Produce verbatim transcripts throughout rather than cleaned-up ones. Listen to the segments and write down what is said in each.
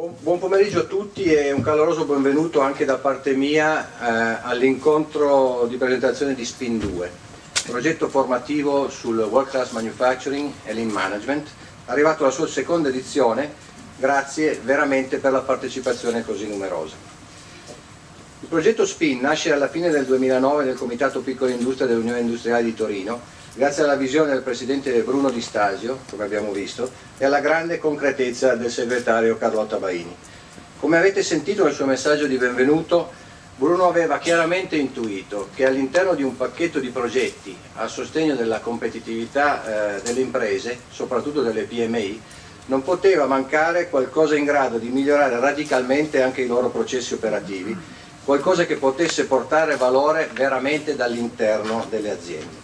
Buon, buon pomeriggio a tutti e un caloroso benvenuto anche da parte mia eh, all'incontro di presentazione di SPIN due, progetto formativo sul World Class Manufacturing e Lean Management, arrivato alla sua seconda edizione. Grazie veramente per la partecipazione così numerosa. Il progetto SPIN nasce alla fine del duemilanove nel Comitato Piccola Industria dell'Unione Industriale di Torino, grazie alla visione del presidente Bruno Di Stasio, come abbiamo visto, e alla grande concretezza del segretario Carlotta Baini. Come avete sentito nel suo messaggio di benvenuto, Bruno aveva chiaramente intuito che all'interno di un pacchetto di progetti a sostegno della competitività eh, delle imprese, soprattutto delle P M I, non poteva mancare qualcosa in grado di migliorare radicalmente anche i loro processi operativi, qualcosa che potesse portare valore veramente dall'interno delle aziende.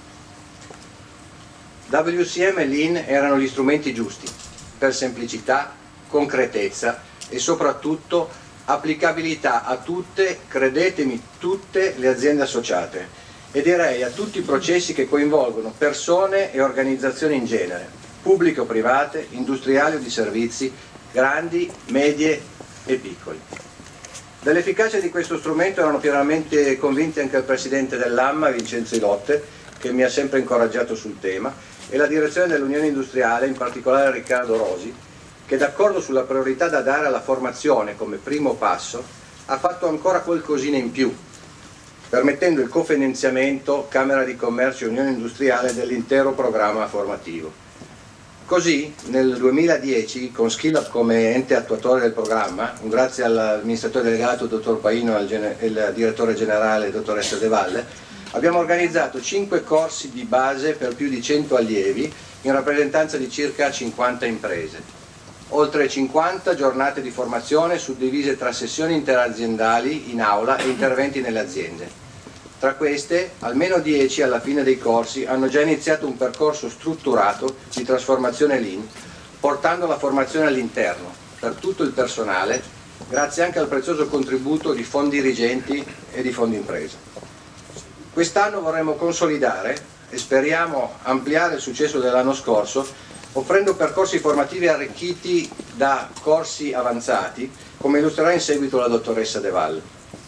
W C M e Lean erano gli strumenti giusti per semplicità, concretezza e soprattutto applicabilità a tutte, credetemi, tutte le aziende associate e direi a tutti i processi che coinvolgono persone e organizzazioni in genere, pubbliche o private, industriali o di servizi, grandi, medie e piccoli. Dell'efficacia di questo strumento erano pienamente convinti anche il presidente dell'AMMA, Vincenzo Ilotte, che mi ha sempre incoraggiato sul tema, e la direzione dell'Unione Industriale, in particolare Riccardo Rosi, che d'accordo sulla priorità da dare alla formazione come primo passo, ha fatto ancora qualcosina in più, permettendo il cofinanziamento Camera di Commercio e Unione Industriale dell'intero programma formativo. Così nel duemiladieci, con SkillUp come ente attuatore del programma, un grazie all'amministratore delegato dottor Paino e al direttore generale dottoressa De Valle, abbiamo organizzato cinque corsi di base per più di cento allievi in rappresentanza di circa cinquanta imprese. Oltre cinquanta giornate di formazione suddivise tra sessioni interaziendali in aula e interventi nelle aziende. Tra queste, almeno dieci alla fine dei corsi hanno già iniziato un percorso strutturato di trasformazione Lean, portando la formazione all'interno, per tutto il personale, grazie anche al prezioso contributo di fondi dirigenti e di fondi impresa. Quest'anno vorremmo consolidare e speriamo ampliare il successo dell'anno scorso, offrendo percorsi formativi arricchiti da corsi avanzati, come illustrerà in seguito la dottoressa De Valle.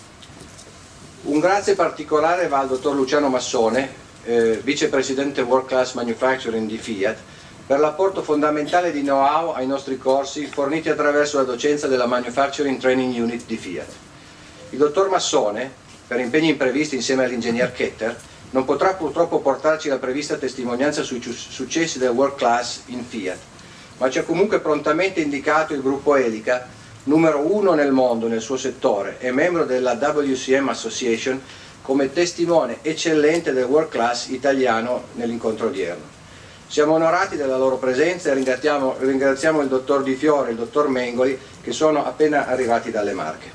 Un grazie particolare va al dottor Luciano Massone, eh, vicepresidente World Class Manufacturing di Fiat, per l'apporto fondamentale di know-how ai nostri corsi forniti attraverso la docenza della Manufacturing Training Unit di Fiat. Il dottor Massone, per impegni imprevisti insieme all'ingegner Ketter, non potrà purtroppo portarci la prevista testimonianza sui successi del World Class in Fiat, ma ci ha comunque prontamente indicato il gruppo Elica, numero uno nel mondo nel suo settore e membro della W C M Association, come testimone eccellente del World Class italiano nell'incontro odierno. Siamo onorati della loro presenza e ringraziamo, ringraziamo il dottor Di Fiore e il dottor Mengoli, che sono appena arrivati dalle Marche.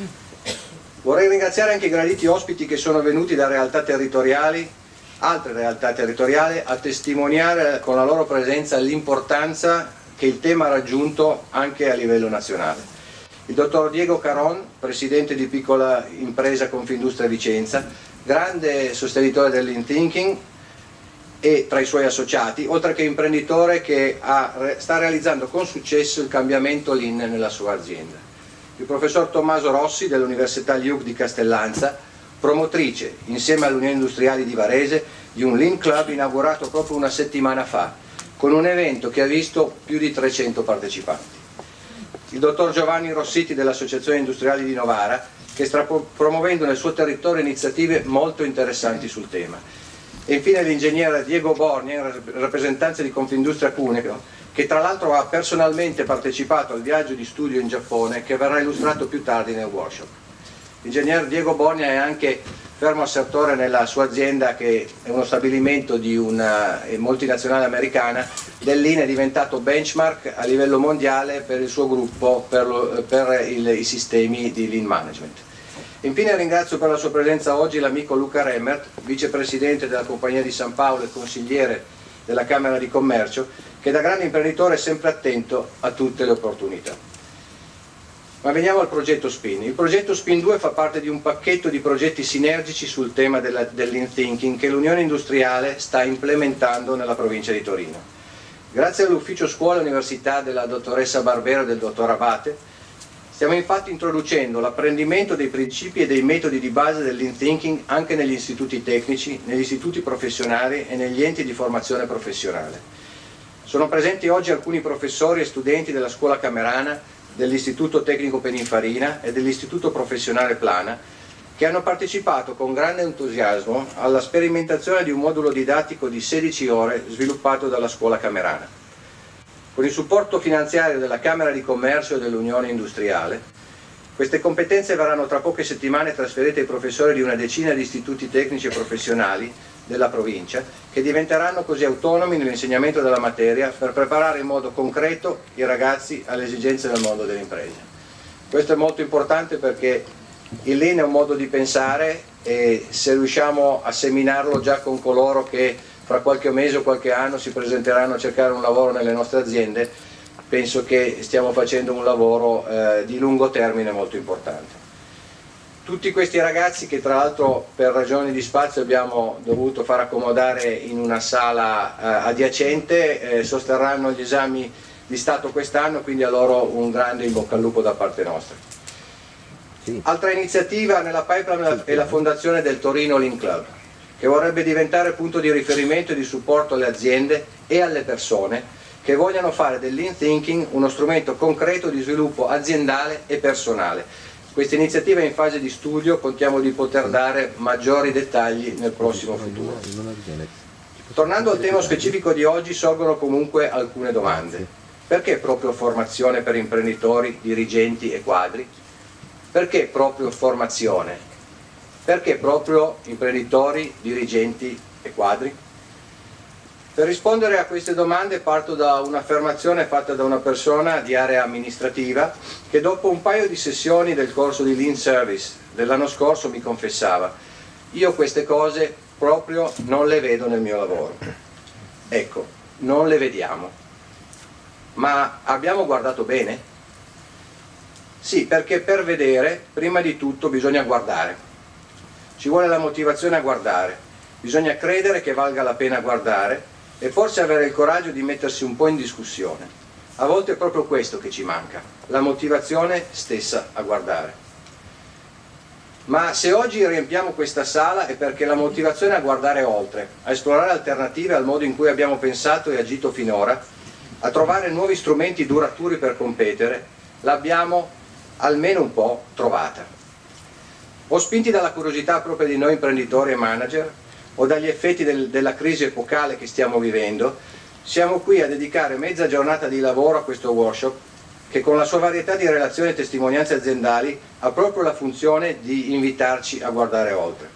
Vorrei ringraziare anche i graditi ospiti che sono venuti da realtà territoriali, altre realtà territoriali, a testimoniare con la loro presenza l'importanza che il tema ha raggiunto anche a livello nazionale. Il dottor Diego Caron, presidente di piccola impresa Confindustria Vicenza, grande sostenitore del Lean Thinking e tra i suoi associati, oltre che imprenditore che ha, sta realizzando con successo il cambiamento Lean nella sua azienda. Il professor Tommaso Rossi dell'Università Luke di Castellanza, promotrice, insieme all'Unione Industriali di Varese, di un Lean Club inaugurato proprio una settimana fa, con un evento che ha visto più di trecento partecipanti. Il dottor Giovanni Rossiti dell'Associazione Industriali di Novara, che sta promuovendo nel suo territorio iniziative molto interessanti sul tema. E infine l'ingegnere Diego Bornia, in rappresentanza di Confindustria Cuneo, che tra l'altro ha personalmente partecipato al viaggio di studio in Giappone che verrà illustrato più tardi nel workshop. L'ingegner Diego Bornia è anche fermo assertore nella sua azienda, che è uno stabilimento di una multinazionale americana. Del Lean è diventato benchmark a livello mondiale per il suo gruppo per, lo, per il, i sistemi di Lean Management. Infine ringrazio per la sua presenza oggi l'amico Luca Remmert, vicepresidente della Compagnia di San Paolo e consigliere della Camera di Commercio, che da grande imprenditore è sempre attento a tutte le opportunità. Ma veniamo al progetto SPIN. Il progetto SPIN due fa parte di un pacchetto di progetti sinergici sul tema della, del Lean Thinking che l'Unione Industriale sta implementando nella provincia di Torino. Grazie all'ufficio scuola e università della dottoressa Barbero e del dottor Abate, Stiamo infatti introducendo l'apprendimento dei principi e dei metodi di base del Lean Thinking anche negli istituti tecnici, negli istituti professionali e negli enti di formazione professionale. Sono presenti oggi alcuni professori e studenti della Scuola Camerana, dell'Istituto Tecnico Peninfarina e dell'Istituto Professionale Plana, che hanno partecipato con grande entusiasmo alla sperimentazione di un modulo didattico di sedici ore sviluppato dalla Scuola Camerana. Con il supporto finanziario della Camera di Commercio e dell'Unione Industriale, queste competenze verranno tra poche settimane trasferite ai professori di una decina di istituti tecnici e professionali della provincia, che diventeranno così autonomi nell'insegnamento della materia per preparare in modo concreto i ragazzi alle esigenze del mondo dell'impresa. Questo è molto importante perché il Lean è un modo di pensare e se riusciamo a seminarlo già con coloro che fra qualche mese o qualche anno si presenteranno a cercare un lavoro nelle nostre aziende, penso che stiamo facendo un lavoro eh, di lungo termine molto importante. Tutti questi ragazzi, che tra l'altro per ragioni di spazio abbiamo dovuto far accomodare in una sala eh, adiacente, eh, sosterranno gli esami di Stato quest'anno, quindi a loro un grande in bocca al lupo da parte nostra. Sì. Altra iniziativa nella pipeline è la fondazione del Torino Lean Club, che vorrebbe diventare punto di riferimento e di supporto alle aziende e alle persone che vogliano fare del Lean Thinking uno strumento concreto di sviluppo aziendale e personale. Questa iniziativa è in fase di studio, contiamo di poter dare maggiori dettagli nel prossimo futuro. Tornando al tema specifico di oggi, sorgono comunque alcune domande. Perché proprio formazione per imprenditori, dirigenti e quadri? Perché proprio formazione? Perché proprio imprenditori, dirigenti e quadri? Per rispondere a queste domande parto da un'affermazione fatta da una persona di area amministrativa che dopo un paio di sessioni del corso di Lean Service dell'anno scorso mi confessava: io queste cose proprio non le vedo nel mio lavoro. Ecco, non le vediamo. Ma abbiamo guardato bene? Sì, perché per vedere prima di tutto bisogna guardare. Ci vuole la motivazione a guardare, bisogna credere che valga la pena guardare e forse avere il coraggio di mettersi un po' in discussione. A volte è proprio questo che ci manca, la motivazione stessa a guardare. Ma se oggi riempiamo questa sala è perché la motivazione a guardare oltre, a esplorare alternative al modo in cui abbiamo pensato e agito finora, a trovare nuovi strumenti duraturi per competere, l'abbiamo almeno un po' trovata. O spinti dalla curiosità propria di noi imprenditori e manager, o dagli effetti del, della crisi epocale che stiamo vivendo, siamo qui a dedicare mezza giornata di lavoro a questo workshop che con la sua varietà di relazioni e testimonianze aziendali ha proprio la funzione di invitarci a guardare oltre.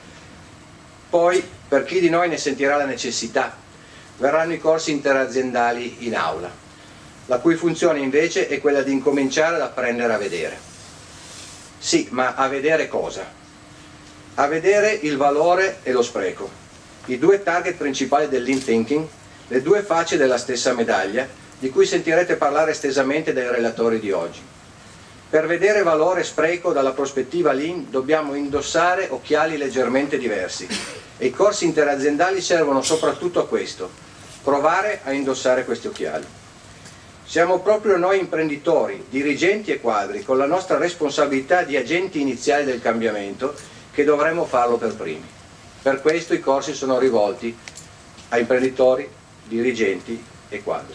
Poi, per chi di noi ne sentirà la necessità, verranno i corsi interaziendali in aula, la cui funzione invece è quella di incominciare ad apprendere a vedere. Sì, ma a vedere cosa? A vedere il valore e lo spreco, i due target principali del Lean Thinking, le due facce della stessa medaglia, di cui sentirete parlare estesamente dai relatori di oggi. Per vedere valore e spreco dalla prospettiva Lean dobbiamo indossare occhiali leggermente diversi e i corsi interaziendali servono soprattutto a questo, provare a indossare questi occhiali. Siamo proprio noi imprenditori, dirigenti e quadri, con la nostra responsabilità di agenti iniziali del cambiamento, che dovremmo farlo per primi. Per questo i corsi sono rivolti a imprenditori, dirigenti e quadri.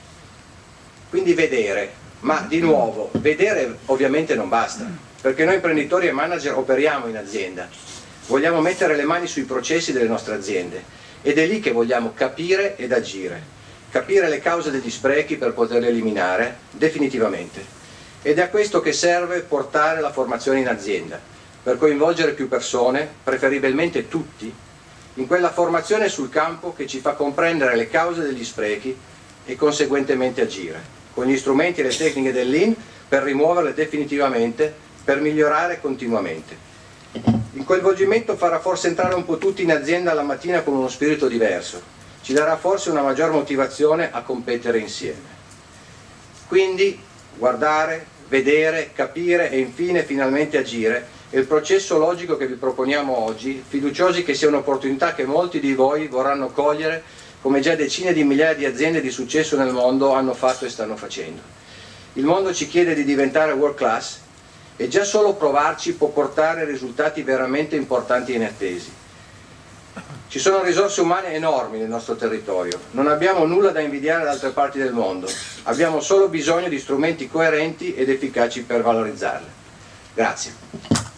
Quindi vedere, ma di nuovo, vedere ovviamente non basta, perché noi imprenditori e manager operiamo in azienda, vogliamo mettere le mani sui processi delle nostre aziende ed è lì che vogliamo capire ed agire. Capire le cause degli sprechi per poterli eliminare definitivamente. Ed è a questo che serve portare la formazione in azienda, per coinvolgere più persone, preferibilmente tutti, in quella formazione sul campo che ci fa comprendere le cause degli sprechi e conseguentemente agire, con gli strumenti e le tecniche del Lean per rimuoverle definitivamente, per migliorare continuamente. Il coinvolgimento farà forse entrare un po' tutti in azienda la mattina con uno spirito diverso, ci darà forse una maggior motivazione a competere insieme. Quindi guardare, vedere, capire e infine finalmente agire è il processo logico che vi proponiamo oggi, fiduciosi che sia un'opportunità che molti di voi vorranno cogliere, come già decine di migliaia di aziende di successo nel mondo hanno fatto e stanno facendo. Il mondo ci chiede di diventare world class e già solo provarci può portare risultati veramente importanti e inattesi. Ci sono risorse umane enormi nel nostro territorio, non abbiamo nulla da invidiare da altre parti del mondo, abbiamo solo bisogno di strumenti coerenti ed efficaci per valorizzarle. Grazie.